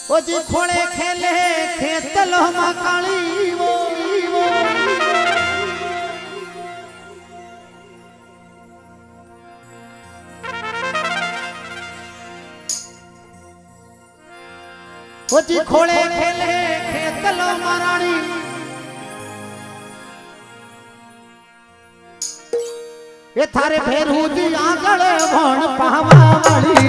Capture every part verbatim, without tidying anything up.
ओ जी खोले खेले खेतलो मा काली वो वो ओ जी खोले खेले खेतलो मा रानी ये थारे भेरू जी आगल भण पावा वाली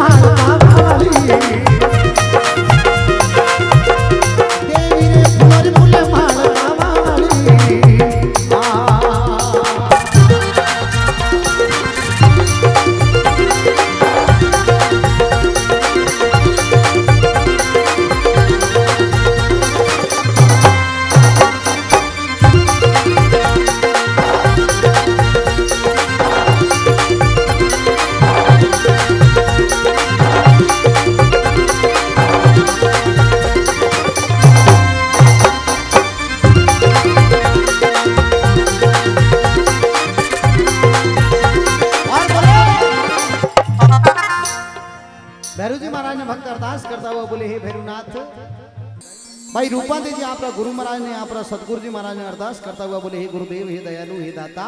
माल पावाली देवी रे फूल फूल माल पावाली भैरू जी महाराज ने भक्त अरदास करता हुआ बोले हे भैरूनाथ भाई रूपांती जी आपका गुरु महाराज ने आपका सतगुरु जी महाराज ने अरदास करता हुआ बोले हे गुरुदेव हे दयालु हे दाता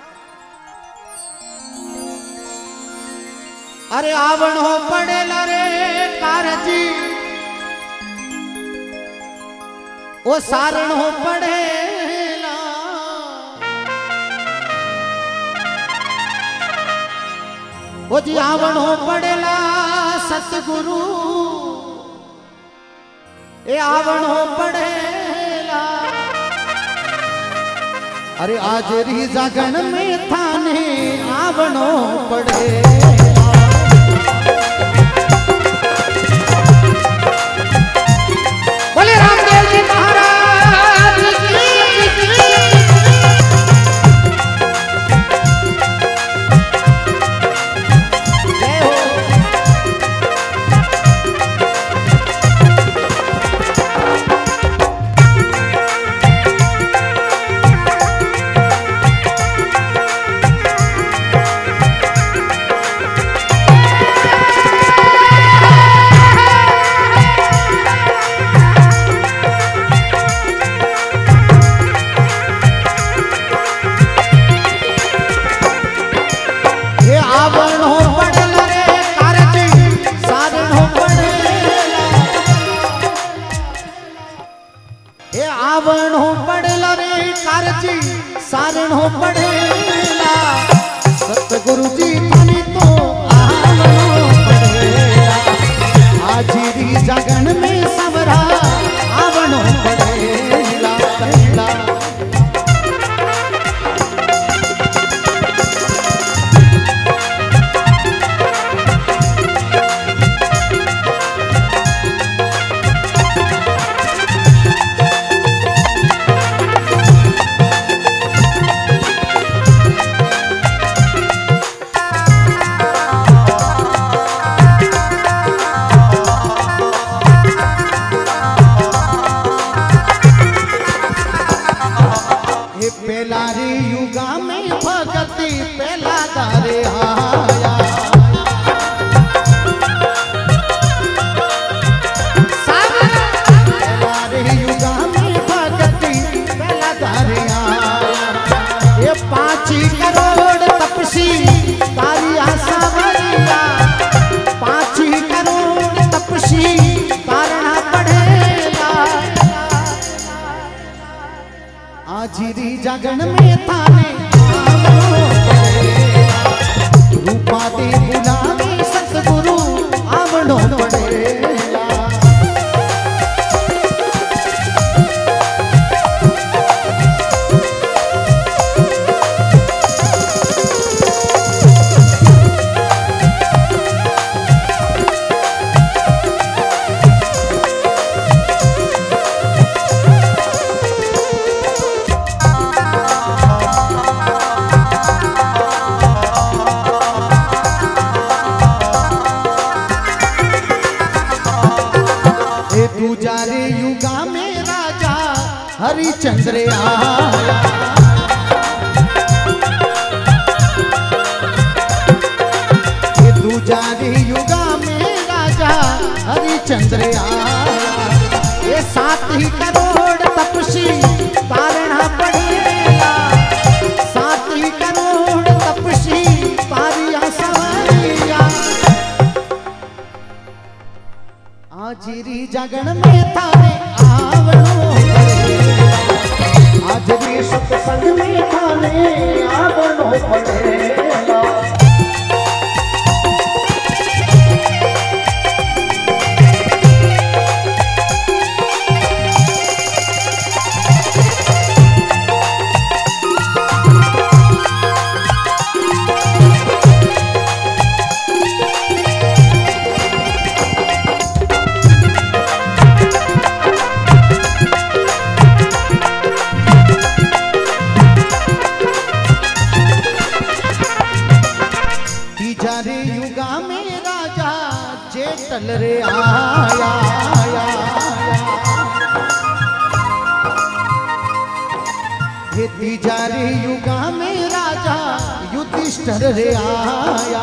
अरे आवण हो पड़ेला रे कारजी ओ सारण हो पड़ेला ओ जी आवण हो पड़ेला सतगुरु ए आवण हो पड़ेला अरे आज री जागण में थाने आवणो पड़ेला बोले रामदेव जी महाराज की आवण हो पड़ेला रे कारजी सारण हो पड़ेला सतगुरु जी थाने तो आवण हो पड़ेला आज री जागण में सबरा आवण हो पड़ेला पड़ेला पहला रे युगा में भगति पहला दारे आया पहला रे युगा में भगति पहला दारे आया ये पाँच करोड़ तपसी तारी आशा भरिया पाँच करोड़ तपसी तारना पड़ेगा आज री जागण में थाने रूपा दे बुलावे सतगुरु आवणो पड़ेला दूजारे युगा में राजा हरिचंद्र आया दूजारे युगा में राजा हरिचंद्र आया ये सात ही करोड़ तपसी तारना पड़ेगा सात ही करोड़ तपसी तारिया सवारिया आज री जागण में थाने आवणो पड़ेला आज री सत्संग में थाने आवणो पड़ेला टल रे आया, आया, ये तीजारे युगा में राजा युधिष्ठिर रे आया।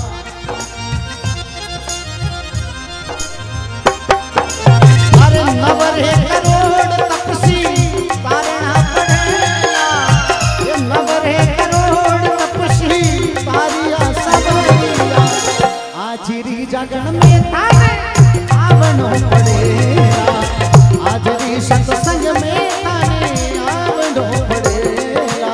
अरे नवरे करोड़ तपसी तारणा पढ़ेला, ये नवरे करोड़ तपसी तारिया सबरिया, आजरी जगन में थाने आवनो पड़ेला, आजरी सत्संग में थाने आवनो पड़ेला।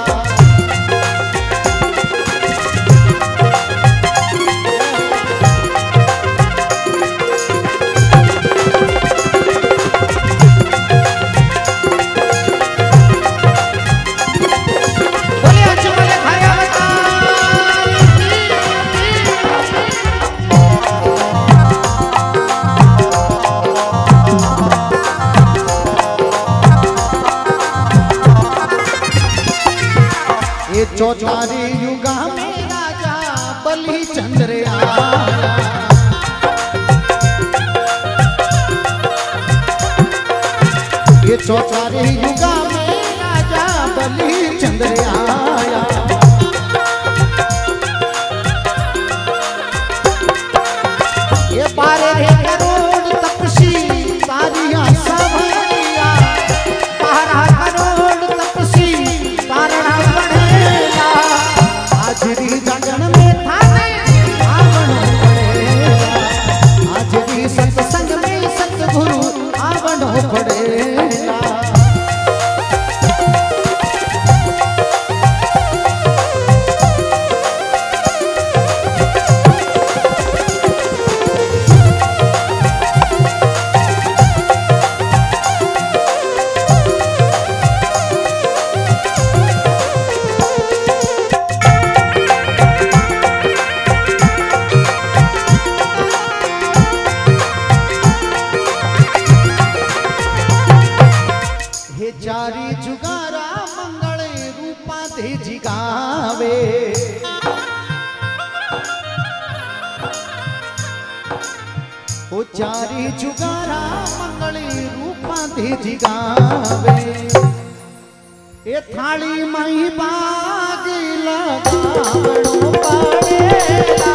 चौथारे युगा में राजा बलि चंद्र आया, ये चौथारे युगा में राजा बलि चंद्र आया। ये बारह करोड़ तपसी तारिया सबरिया, बारह करोड़ तपसी तारणा पढ़ेला, आजरी जगन में थाने आवनो पड़ेला, आजरी सत्संग में सतगुरु आवनो पड़ेला। चारी जुगारा मंगल रूपा दे जिगावे, ओ चारी जुगारा मंगल रूपा दे जिगावे, ए थाली माई बाग लगावणो पड़ेला।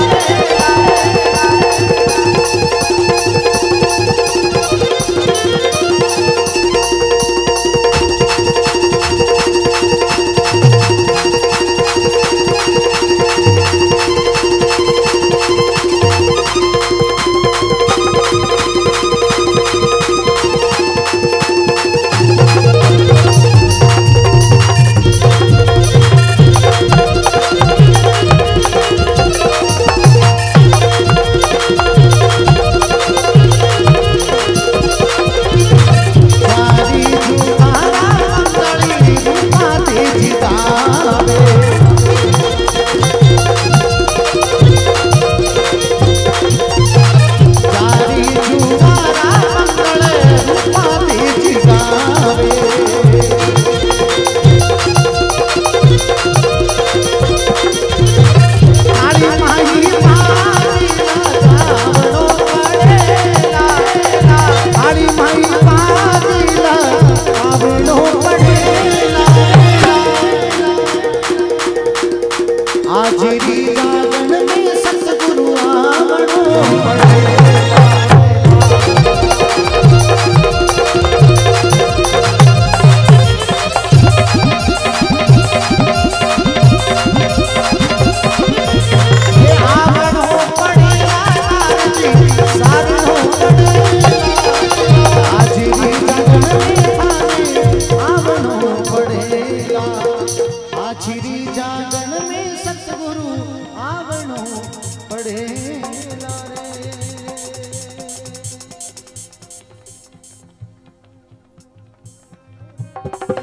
पड़ेला रे।